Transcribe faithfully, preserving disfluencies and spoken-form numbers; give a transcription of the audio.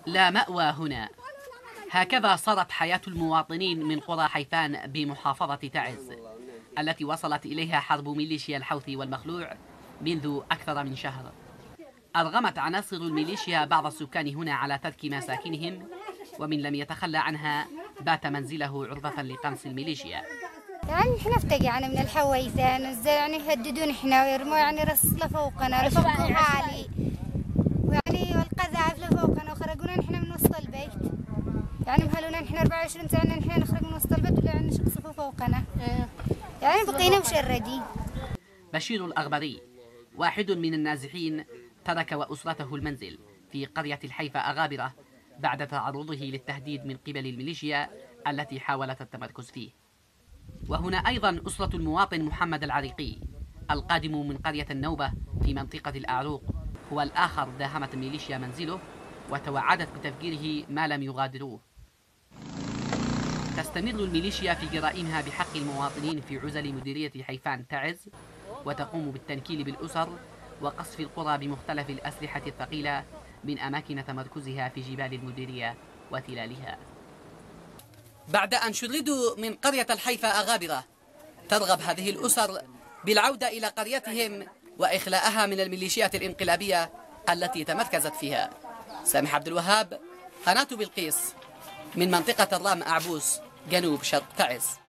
لا مأوى هنا. هكذا صارت حياة المواطنين من قرى حيفان بمحافظة تعز التي وصلت إليها حرب ميليشيا الحوثي والمخلوع منذ أكثر من شهر. أرغمت عناصر الميليشيا بعض السكان هنا على ترك مساكنهم، ومن لم يتخلى عنها بات منزله عرضة لقنص الميليشيا. يعني احنا افتقعنا من الحويثان، يعني يهددون احنا ويرموا يعني رص لفوقنا رفقوا عالي، ويعني والقذائف لفوقنا وخرجونا احنا من وسط البيت. يعني مهلونا احنا أربعة وعشرين ساعة ان احنا نخرج من وسط البيت ولا يعني شخصفوا فوقنا. يعني بقينا مشردين. بشير الأغبري واحد من النازحين ترك وأسرته المنزل في قرية الحيفا أغابرة بعد تعرضه للتهديد من قبل الميليشيا التي حاولت التمركز فيه. وهنا أيضا أسرة المواطن محمد العريقي القادم من قرية النوبة في منطقة الأعروق، هو الآخر داهمت الميليشيا منزله وتوعدت بتفجيره ما لم يغادروه. تستمر الميليشيا في جرائمها بحق المواطنين في عزل مديرية حيفان تعز، وتقوم بالتنكيل بالأسر وقصف القرى بمختلف الأسلحة الثقيلة من أماكن تمركزها في جبال المديرية وتلالها. بعد أن شردوا من قرية الحيفا أغابرة، ترغب هذه الأسر بالعودة إلى قريتهم وإخلاءها من الميليشيات الانقلابية التي تمركزت فيها. سامح عبد الوهاب، قناة بلقيس، من منطقة الرام أعبوس، جنوب شرق تعز.